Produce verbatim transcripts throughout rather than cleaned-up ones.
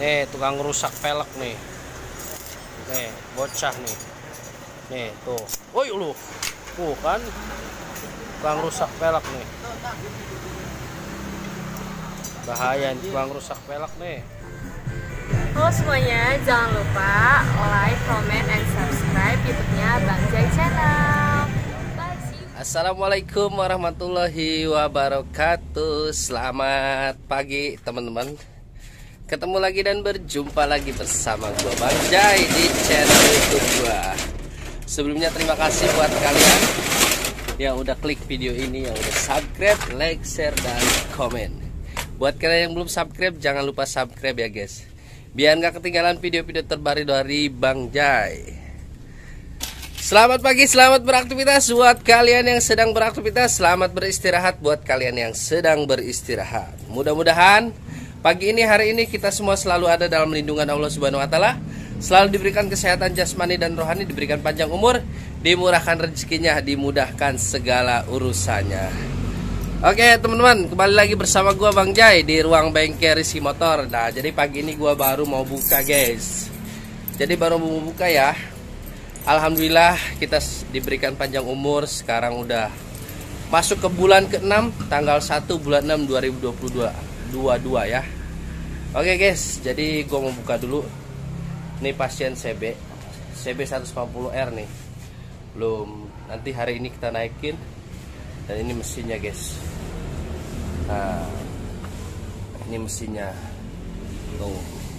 Nih tukang rusak pelek nih. Nih bocah nih. Nih tuh. Woi lu. Tuh kan. Tukang rusak pelek nih. Bahaya nih tukang rusak pelek nih. Halo semuanya, jangan lupa like, comment, and subscribe YouTube-nya Bang Jai Channel. Bye, see you. Assalamualaikum warahmatullahi wabarakatuh. Selamat pagi teman-teman. Ketemu lagi dan berjumpa lagi bersama gua Bang Jai di channel YouTube gua. Sebelumnya terima kasih buat kalian yang udah klik video ini, yang udah subscribe, like, share, dan komen. Buat kalian yang belum subscribe, jangan lupa subscribe ya guys, biar nggak ketinggalan video-video terbaru dari Bang Jai. Selamat pagi, selamat beraktivitas buat kalian yang sedang beraktivitas. Selamat beristirahat buat kalian yang sedang beristirahat. Mudah-mudahan pagi ini, hari ini kita semua selalu ada dalam lindungan Allah Subhanahu wa taala, selalu diberikan kesehatan jasmani dan rohani, diberikan panjang umur, dimurahkan rezekinya, dimudahkan segala urusannya. Oke teman-teman, kembali lagi bersama gua Bang Jai di ruang bengkel Rizky Motor. Nah, jadi pagi ini gua baru mau buka guys. Jadi baru mau buka ya. Alhamdulillah kita diberikan panjang umur. Sekarang udah masuk ke bulan keenam, tanggal satu bulan enam dua ribu dua puluh dua ya. Oke guys, jadi gua mau buka dulu. Ini pasien C B C B seratus lima puluh R nih. Belum, nanti hari ini kita naikin. Dan ini mesinnya guys. Nah, ini mesinnya tuh.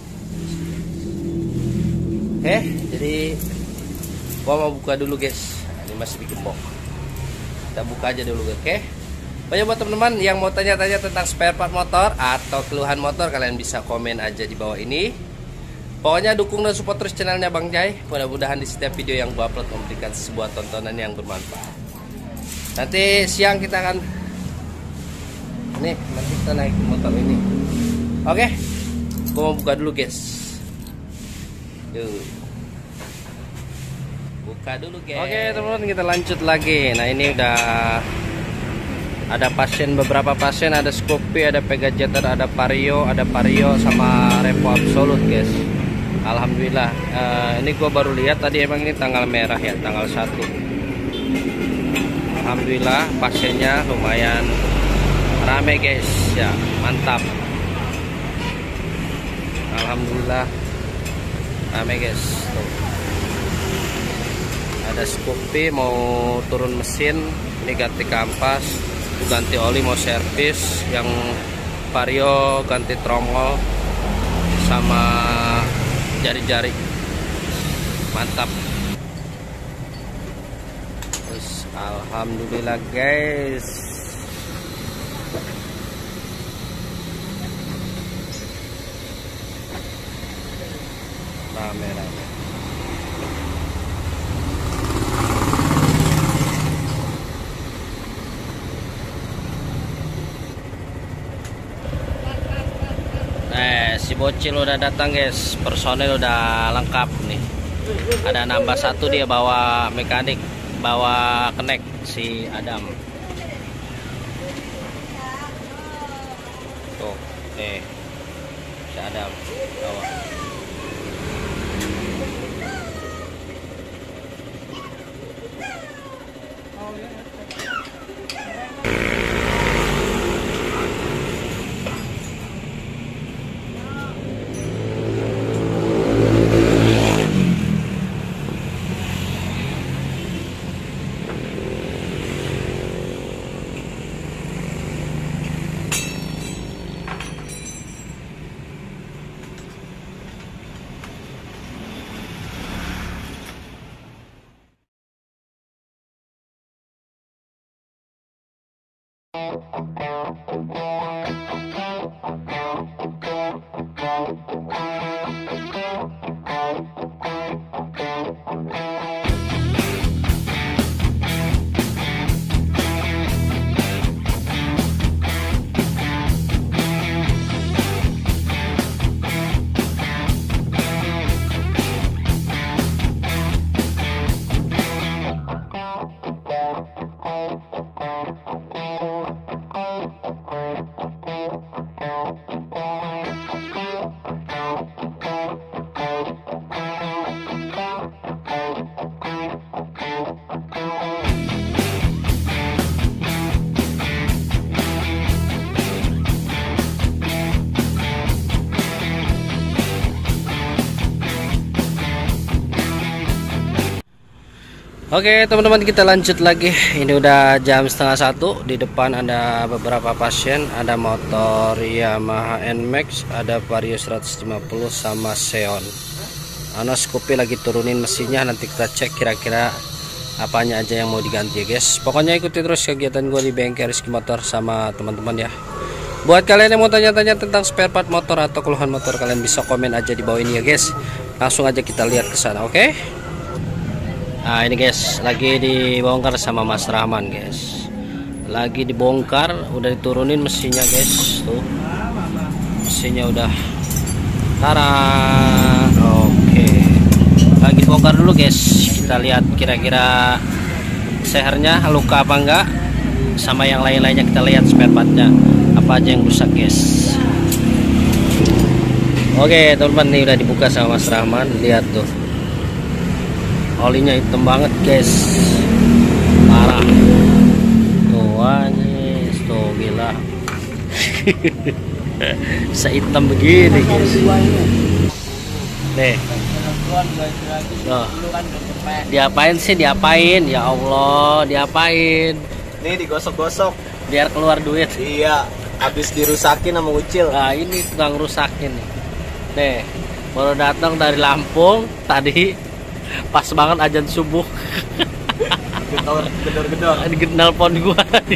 Oke, jadi gua mau buka dulu guys. Nah, ini masih digembok. Kita buka aja dulu, oke? Banyak buat teman-teman yang mau tanya-tanya tentang spare part motor atau keluhan motor, kalian bisa komen aja di bawah ini. Pokoknya dukung dan support terus channelnya Bang Jai. Mudah-mudahan di setiap video yang gua upload memberikan sebuah tontonan yang bermanfaat. Nanti siang kita akan nih, nanti kita naik motor ini. Oke, gua mau buka dulu guys. Yuk, buka dulu guys. Oke teman-teman, kita lanjut lagi. Nah ini udah ada pasien, beberapa pasien, ada Scoopy, ada Pegajeter, ada Vario, ada Vario sama Revo Absolut guys. Alhamdulillah. uh, Ini gua baru lihat tadi, emang ini tanggal merah ya, tanggal satu. Alhamdulillah pasiennya lumayan rame guys ya, mantap. Alhamdulillah rame guys. Tuh. Ada Scoopy mau turun mesin, ini ganti kampas, ganti oli, mau servis. Yang Vario ganti tromol sama jari-jari, mantap. Alhamdulillah guys. Rame-rame. Eh, si bocil udah datang guys. Personel udah lengkap nih. Ada nambah satu, dia bawa mekanik, bawa kenek si Adam. Tuh, nih si Adam bawa. Oke teman-teman, kita lanjut lagi. Ini udah jam setengah satu. Di depan ada beberapa pasien. Ada motor Yamaha N Max, ada Vario seratus lima puluh sama Xeon. Anas Kopi lagi turunin mesinnya. Nanti kita cek kira-kira apanya aja yang mau diganti ya guys. Pokoknya ikuti terus kegiatan gue di bengkel Rizky Motor sama teman-teman ya. Buat kalian yang mau tanya-tanya tentang spare part motor atau keluhan motor, kalian bisa komen aja di bawah ini ya guys. Langsung aja kita lihat ke sana, oke? Okay? Nah ini guys, lagi dibongkar sama Mas Rahman guys. Lagi dibongkar, udah diturunin mesinnya guys. Tuh, mesinnya udah taran. Oke, lagi dibongkar dulu guys. Kita lihat kira-kira sehernya luka apa enggak, sama yang lain-lainnya. Kita lihat spare partnya apa aja yang rusak guys. Oke teman-teman, ini udah dibuka sama Mas Rahman. Lihat tuh, olinya hitam banget guys, parah tuh, anjir tuh, gila. Sehitam begini guys. Nih loh, diapain sih, diapain ya Allah, diapain nih? Digosok-gosok biar keluar duit. Iya, habis dirusakin sama Ucil. Nah ini tukang rusakin nih. Nih baru datang dari Lampung tadi, pas banget azan subuh. Gedor-gedor Ini nelpon gua nih.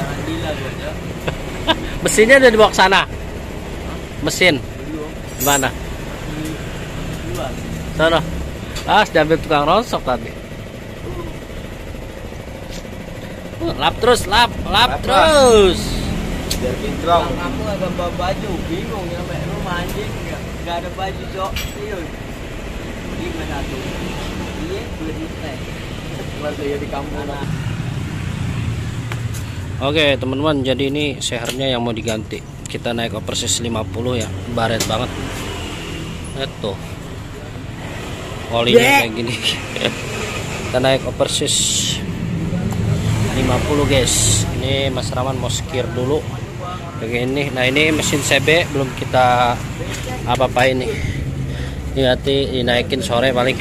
Mesinnya udah dibawa ke sana. Mesin gimana? Sana. Ah, diambil tukang ronsok tadi. Lap terus, lap, lap, lap terus. Biar kinclong. Aku agak bawa baju, bingung nyampe rumah anjing, nggak ada baju cok. Iya. Gimana tuh? Iya, belum teh. Keluarga ya di kampung. Oke teman-teman, jadi ini sehernya yang mau diganti. Kita naik oversis lima puluh ya, baret banget. Itu olinya kayak gini. Kita naik oversis lima puluh guys. Ini Mas Rahman mau skir dulu kayak ini. Nah ini mesin C B belum kita apa-apain nih. Ini nanti dinaikin sore paling.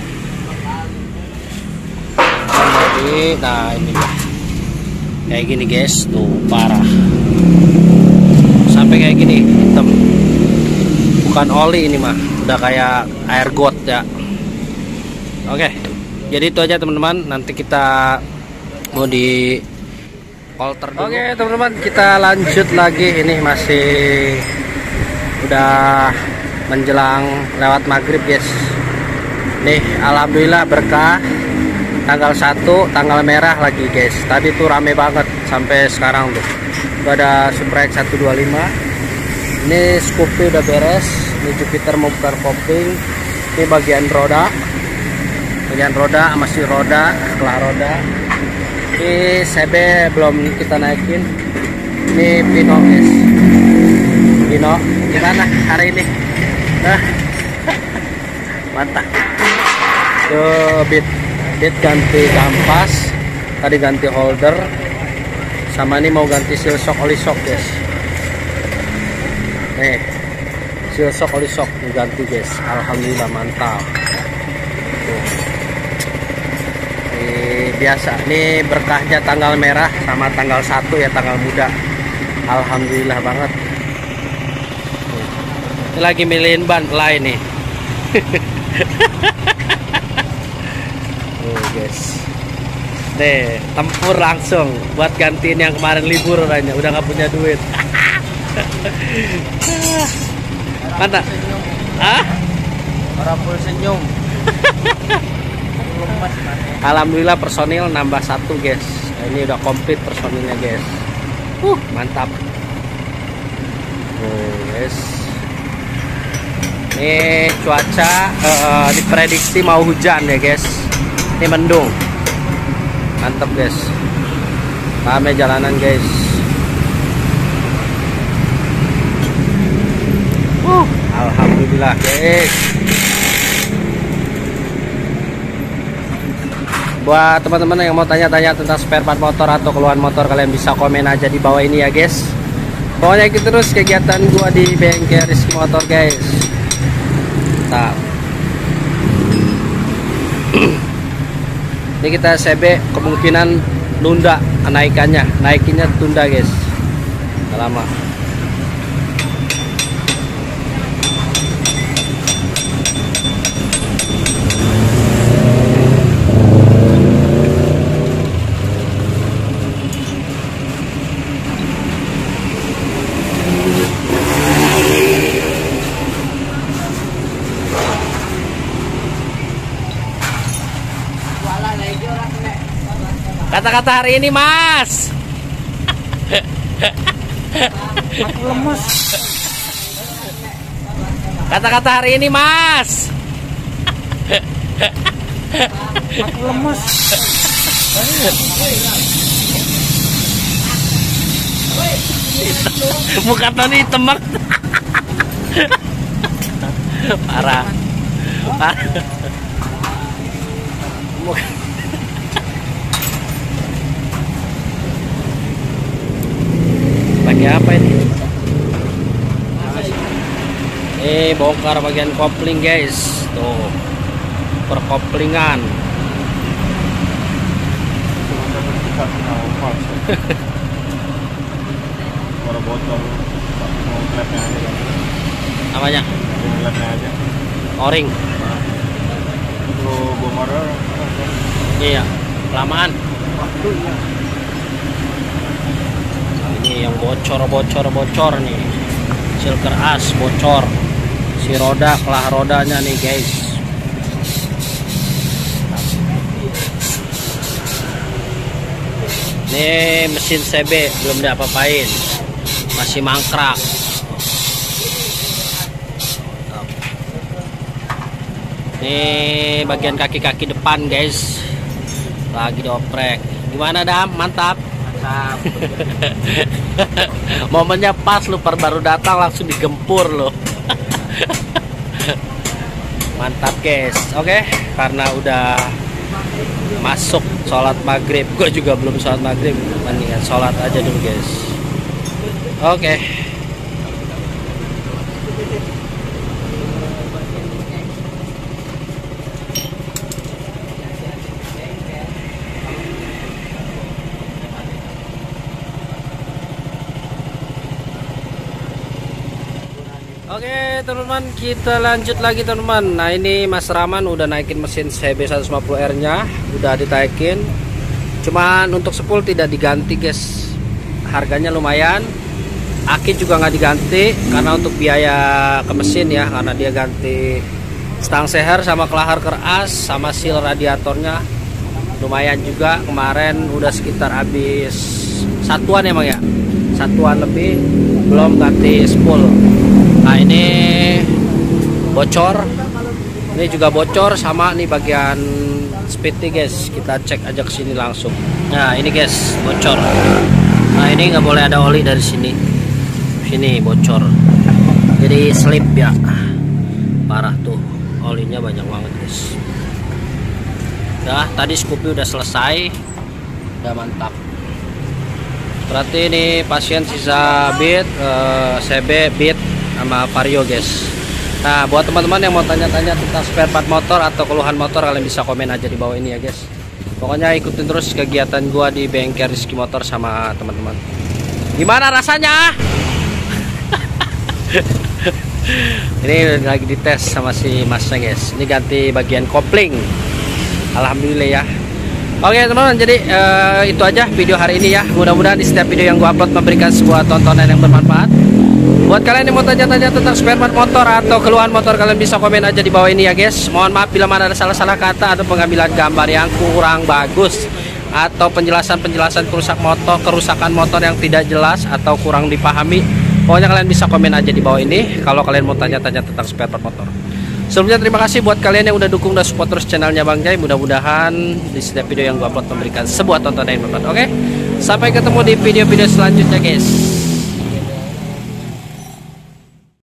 Nah ini kayak gini guys, tuh parah sampai kayak gini hitam. Bukan oli ini mah, udah kayak air got ya. Oke, jadi itu aja teman-teman. Nanti kita mau di polter dulu. Oke teman-teman, kita lanjut lagi. Ini masih udah menjelang lewat maghrib guys. Nih alhamdulillah berkah, tanggal satu tanggal merah lagi guys. Tadi tuh rame banget sampai sekarang tuh. Udah ada Super X seratus dua puluh lima. Ini Scoopy udah beres. Ini Jupiter mau buka kopling. Ini bagian roda. Bagian roda masih roda, setelah roda. Ini C B belum kita naikin. Ini Pino guys. Pino gimana hari ini? Nah. Mantap. Tuh bit bit ganti kampas, tadi ganti holder, sama ini mau ganti seal shock oli shock guys. Nih seal shock oli shock diganti guys. Alhamdulillah mantap. Tuh. Ini biasa, ini berkahnya tanggal merah sama tanggal satu ya, tanggal muda. Alhamdulillah banget. Tuh. Ini lagi milihin ban lain nih. Oh guys, nih tempur langsung buat gantiin yang kemarin libur orangnya udah nggak punya duit. Mana? Ah? Orang full senyum. Alhamdulillah personil nambah satu guys. Ini udah komplit personilnya guys. Uh mantap. Oh guys. Ini cuaca uh, diprediksi mau hujan ya guys. Ini mendung. Mantap guys. Rame jalanan guys. Uh, alhamdulillah guys. Buat teman-teman yang mau tanya-tanya tentang spare part motor atau keluhan motor, kalian bisa komen aja di bawah ini ya guys. Pokoknya ikut terus kegiatan gua di bengkel Rizky Motor guys. Mantap. Ini kita C B kemungkinan nunda kenaikannya, naikinnya tunda guys. Udah lama. Kata-kata hari ini, Mas. Aku lemes. Kata-kata hari ini, Mas. Aku lemes. Muka Tony temek. Parah. Parah. Muka. Pakai apa ini? Eh, bongkar bagian kopling guys. Tuh, perkoplingan. Baru bocor. Mau klepnya aja. Apanya? Klepnya aja. O-ring. Itu bomar. Iya, kelamaan. Ini yang bocor bocor bocor nih, silker as bocor, si roda kelah rodanya nih guys. Ini mesin C B belum diapa-apain, masih mangkrak. Ini bagian kaki-kaki depan guys, lagi dioprek. Gimana Dam? Mantap. Momennya pas lu baru datang langsung digempur lo. Mantap guys. Oke, karena udah masuk sholat maghrib, gue juga belum sholat maghrib, mendingan sholat aja dulu guys. Oke. Oke teman-teman, kita lanjut lagi teman-teman. Nah ini Mas Rahman udah naikin mesin C B seratus lima puluh R nya, udah ditaikin. Cuman untuk spool tidak diganti guys, harganya lumayan. Aki juga nggak diganti karena untuk biaya ke mesin ya, karena dia ganti stang seher sama kelahar keras sama seal radiatornya. Lumayan juga, kemarin udah sekitar habis satuan emang ya, satuan lebih, belum ganti spool. Nah ini bocor, ini juga bocor sama nih bagian speednya guys. Kita cek aja ke sini langsung. Nah ini guys bocor. Nah ini nggak boleh ada oli dari sini, sini bocor. Jadi slip ya, parah tuh, olinya banyak banget guys. Nah tadi Scoopy udah selesai, udah mantap. Berarti ini pasien sisa beat, uh, C B, beat sama vario guys. Nah buat teman-teman yang mau tanya-tanya tentang spare part motor atau keluhan motor, kalian bisa komen aja di bawah ini ya guys. Pokoknya ikutin terus kegiatan gua di bengkel Rizky Motor sama teman-teman. Gimana rasanya? Ini lagi dites sama si masnya guys. Ini ganti bagian kopling. Alhamdulillah ya. Oke teman-teman, jadi uh, itu aja video hari ini ya. Mudah-mudahan di setiap video yang gua upload memberikan sebuah tontonan yang bermanfaat. Buat kalian yang mau tanya-tanya tentang spare part motor atau keluhan motor, kalian bisa komen aja di bawah ini ya guys. Mohon maaf bila mana ada salah-salah kata atau pengambilan gambar yang kurang bagus, atau penjelasan-penjelasan kerusak motor, kerusakan motor yang tidak jelas atau kurang dipahami. Pokoknya kalian bisa komen aja di bawah ini kalau kalian mau tanya-tanya tentang spare part motor. Sebelumnya terima kasih buat kalian yang udah dukung dan support terus channelnya Bang Jai. Mudah-mudahan di setiap video yang gua upload memberikan sebuah tontonan yang bermanfaat. Oke, sampai ketemu di video-video selanjutnya guys.